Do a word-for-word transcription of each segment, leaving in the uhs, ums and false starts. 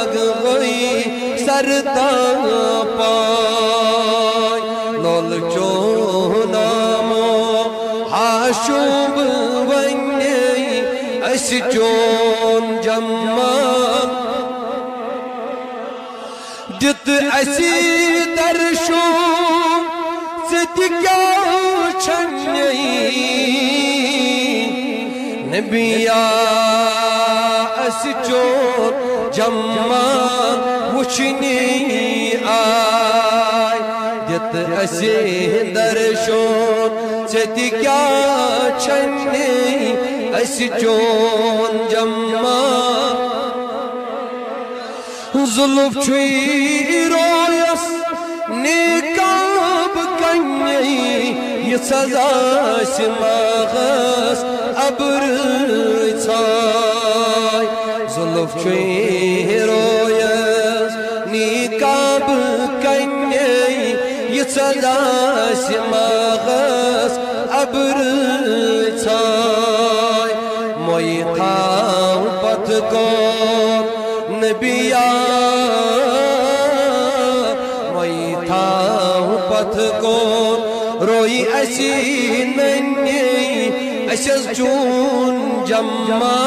لگوئی سرتا پائے لول چونامو حاشوب ونی اس چون جمال دت اسی درشون صدقہ چھنئی نبیا اس چون جمال وچھنی آئی دت اسی درشون صدقہ چھنئی اس چون جمال ظلف چھوئی رویس نکاب کنئی یہ سزا سماغس ابر چھائی ظلف چھوئی رویس نکاب کنئی یہ سزا سماغس ابر چھائی موئی تھاؤں پت کو نبیا موئی تھاؤں پتھ کو روئی اسی ننی اسیز چون جمع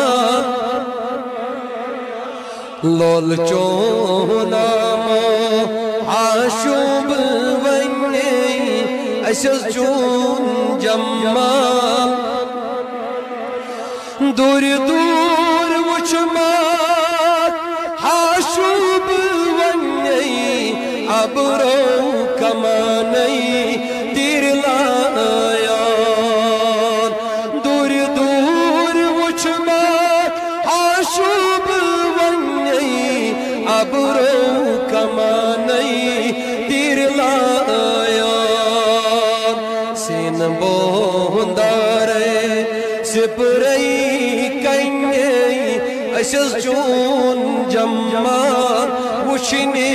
لول چونامو حاشوب ونی اسیز چون جمع دور دور وچمات حاشوب ونی ابرو کمانی تیر لایان دور دور وچمات حاشوب ونی ابرو کمانی تیر لایان سین بوندارے سپرئی کنئی اسیز چون جمال وچھنی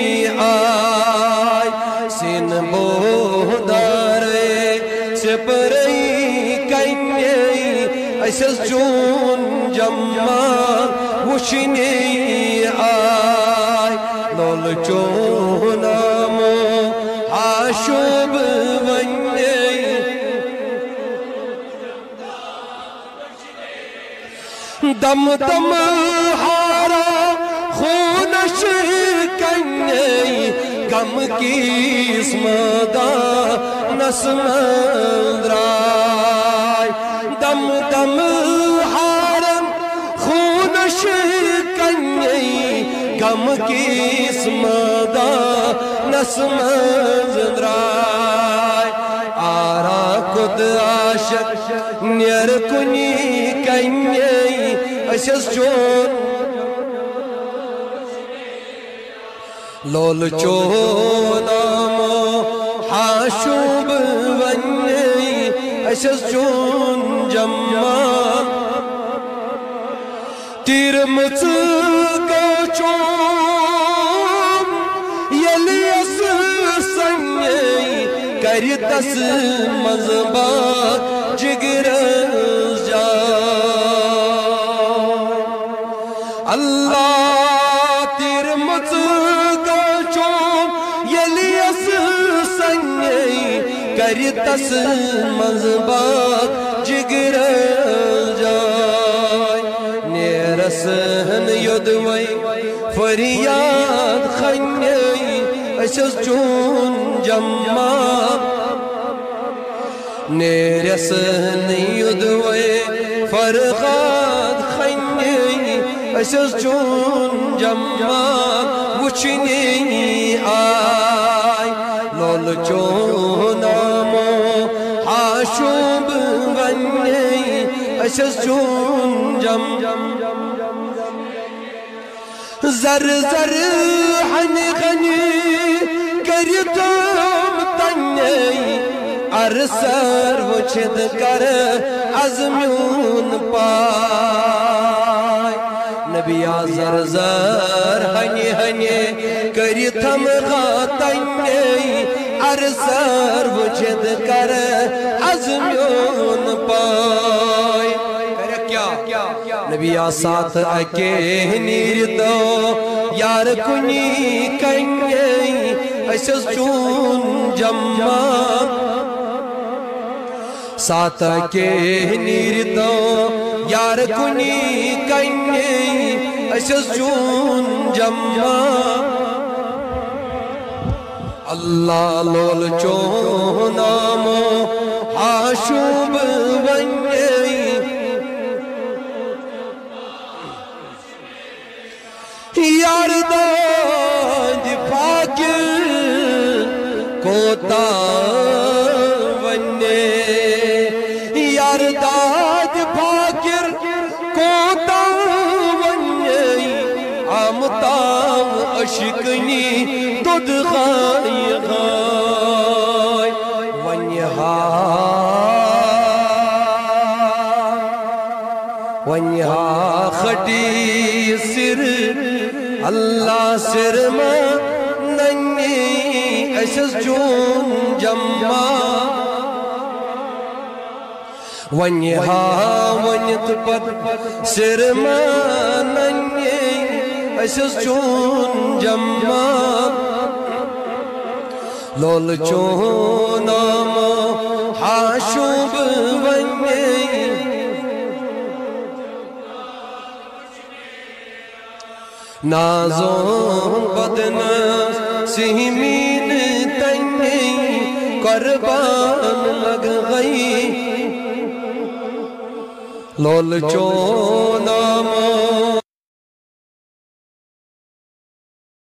آئی سین بودارے سپرئی کنئی اسیز چون جمال وچھنی آئی لول چونامو حاشوب ونی دم دم ہارا خونش کنئی غم کی اسمدہ نسمندرائی دم دم ہارا خونش کنئی غم کی اسمدہ نسمندرائی آرا کد عاشق نیر کنی کنئی اسیز چون لول چونامو حاشوب ونی اسیز چون جمال تیر مچگا چون یلی اس سنگی کری تس مزبات جگر اللہ تیر مچگا چون یلی اس سنگی کری تس مزبات جگر جائے نیرسن یدوئی فریاد خنگی اسیز چون جمال نیرسن یدوئی فرغاد خنگی اسیز چون جمال وچھنی آئی لول چونامو حاشوب ونی اسیز چون جمال زر زر حنی غنی کریتم تنی ارسر وچھد کر عزمیون پائی نبیا زر زر حنی حنی کریتم غاتنی ارسر وچھد کر عزمیون پائی نبیا ساتھ اکے نیر دو یار کنی کنی اسس چون جمع ساتا کے نیرتو یار کنی کنی اسس چون جمع اللہ لول چون نامو آشوب ونی یار داد فاکر کوتا ونی یار داد فاکر کوتا ونی آمتا اشکنی دود خائی خائی ونی ہاں ونی ہاں خٹی سر اللہ سر ما ننی اسس چون جمع ونی ہاں ونی تپت سر ما ننی اسس چون جمع لول چون آمو حاشوب ونی نازوں بدن سہمین تنگی قربان لگ گئی لول چون آمو